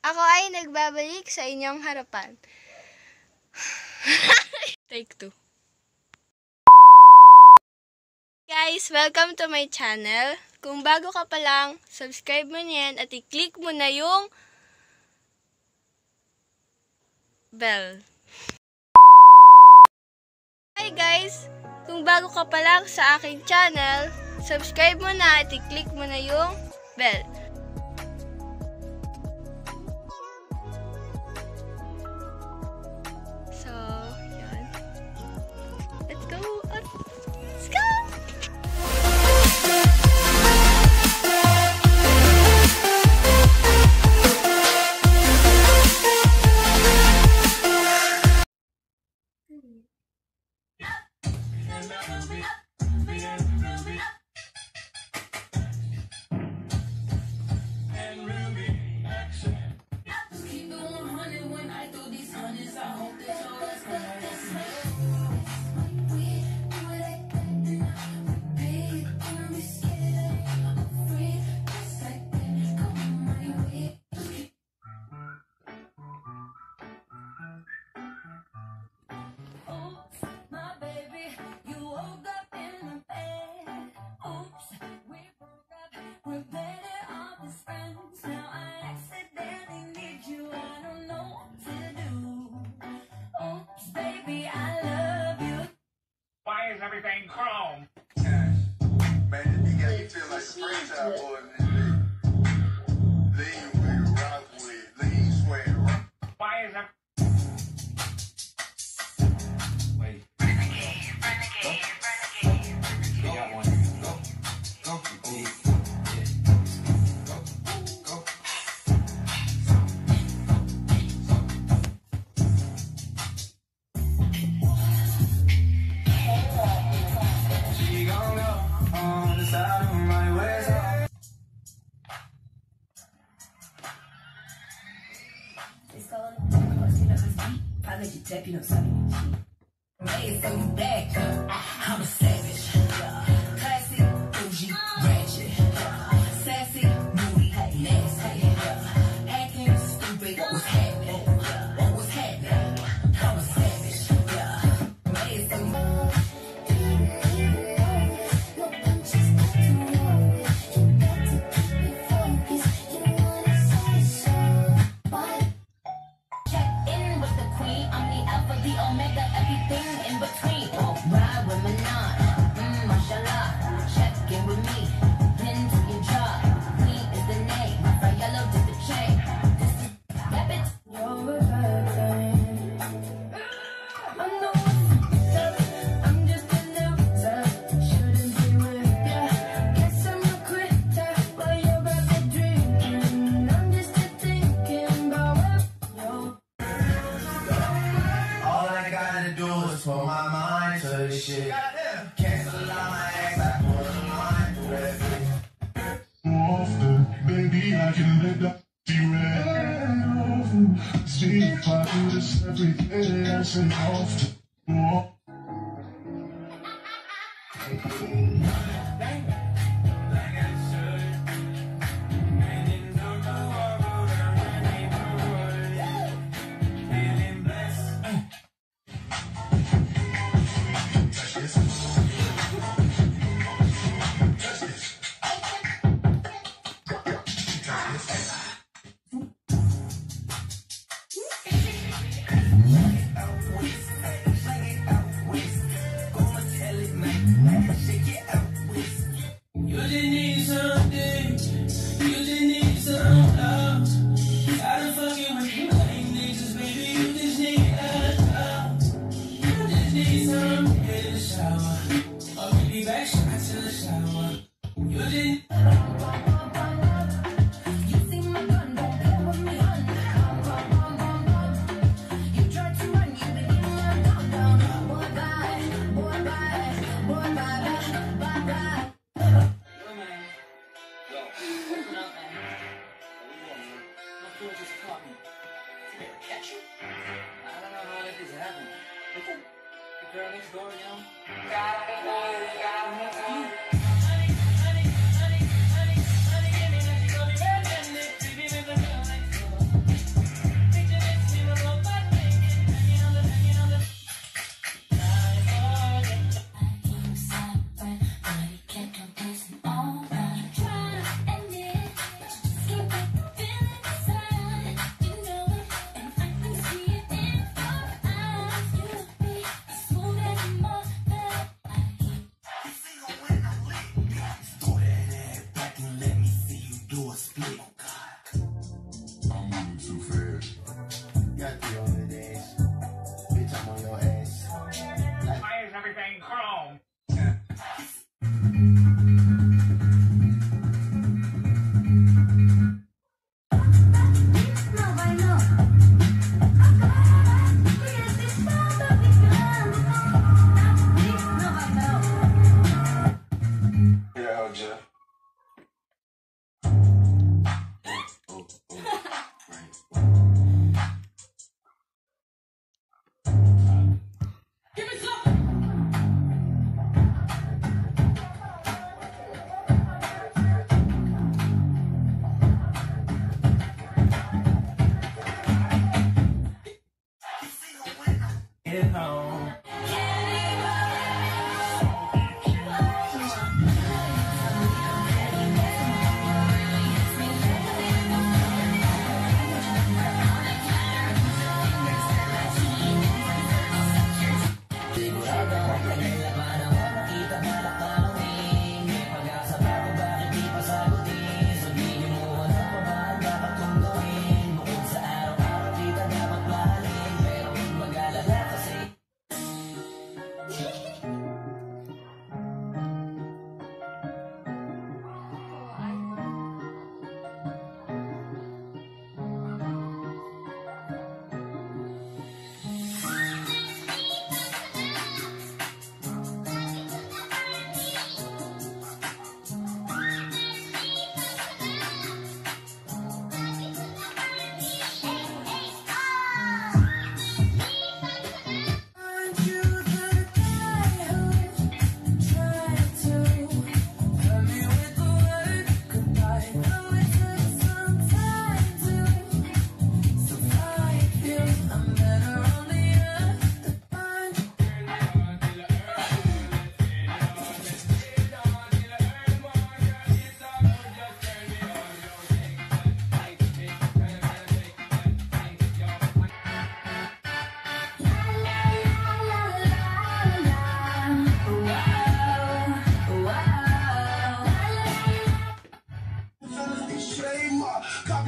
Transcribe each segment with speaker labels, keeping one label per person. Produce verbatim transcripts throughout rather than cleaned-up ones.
Speaker 1: Ako ay nagbabalik sa inyong harapan. Take two. Guys, welcome to my channel. Kung bago ka pa lang, subscribe mo niyan at i-click mo na yung bell. Hi guys! Kung bago ka pa lang sa aking channel, subscribe mo na at i-click mo na yung bell. So, yun. Let's go! Let's go!
Speaker 2: Everything chrome.
Speaker 3: Man, you got me feel like the franchise boy in this league. Lean with it, rock with it, lean, sweat, rock.
Speaker 2: Why is that?
Speaker 4: Wait.
Speaker 5: Renegade, renegade, renegade.
Speaker 4: You got one. Go. Go. Oh, yeah. Go. Go. She gon' go on the side of my waist.
Speaker 6: It's called, cause you know this beat, I let you tap, you know, something. Hey, so you back, I'm a savage. Classy, bougie, ratchet. Sassy, moody, nasty. Acting stupid, what's happening? What's happening? I'm a savage. Hey, so you Omega, everything in between. Oh, ride with Manon. Mmm, mashallah. Check in with me. Then to your job. Queen is the name. My yellow did the chain. This is that bitch. You're a virgin. I know I'm just a loser. Shouldn't be with ya. Guess I'm a quitter while you're out there drinking. I'm just a thinking about what you're.
Speaker 4: All I gotta do is put my mind to this shit. Cancel out my ex, I put my mind to it.
Speaker 3: Often, baby, I can let that be red often. See if I do this every day, I say often. Oh.
Speaker 7: You just need something. You just need some love. I done fucking with you lame niggas, baby. You just need love. You just need some in the shower. I'll be back shot to the shower. You just.
Speaker 6: You see my gun, don't play with me, hun. You try to run, you begin my countdown. Boy, bye, boy, bye, boy, bye, bye, bye, bye.
Speaker 7: Yo, man. Yo, open up, man. What you want, man? My girl just caught me. Did they catch you? I don't know how this happened. But the girl next door, you know? Got me, got me, got me. Honey, honey, honey, honey, honey, give me that you got me red-handed. Baby, baby, baby, like so.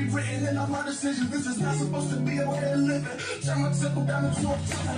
Speaker 3: rewritten in all my decisions. This is not supposed to be a way of living. Turn my temple down into a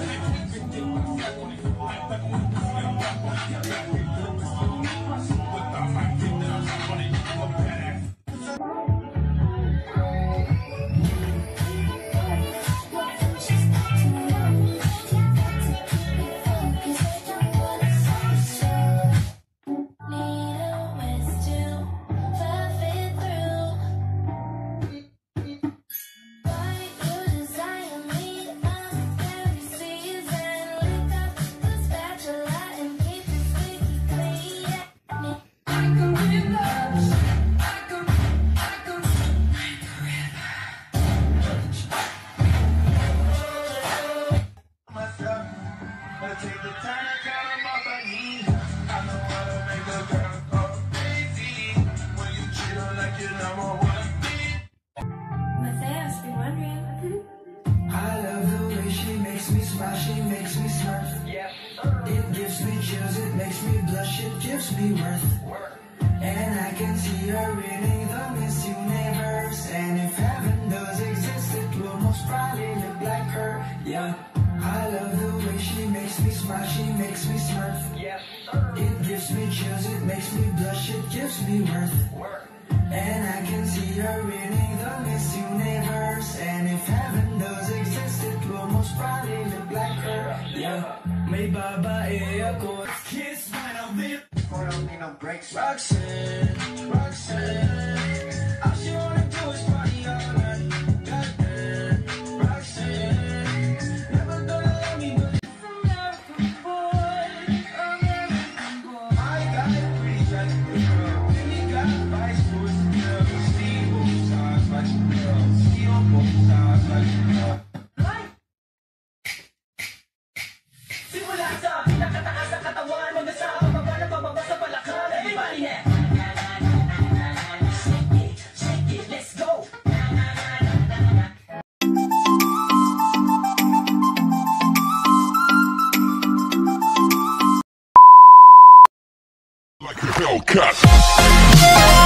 Speaker 4: She makes me smart. It gives me chills, it makes me blush, it gives me worth. And I can see her winning the Miss Universe. And if heaven does exist, it will most probably look like her. Yeah, I love the way she makes me smile, she makes me smart. It gives me chills, it makes me blush, it gives me worth. And I can see her winning the Miss Universe. And if heaven does exist, it will most probably look like her. Yeah, may babae ako. Kiss when I live. I don't need no breaks. Roxanne, Roxanne, all she wanna do is party all night. Goddamn, Roxanne, never gonna let me go. American boy, American boy. I got a pretty jacket girl, and he got vice lords and girls. Steve both sides like a girl, Steve on both sides like a girl. Simula sa pinakataas na katawan, mag-asama baba na pababa sa palakhan. Everybody now. Shake it, shake it, let's go.
Speaker 3: like a Hellcat.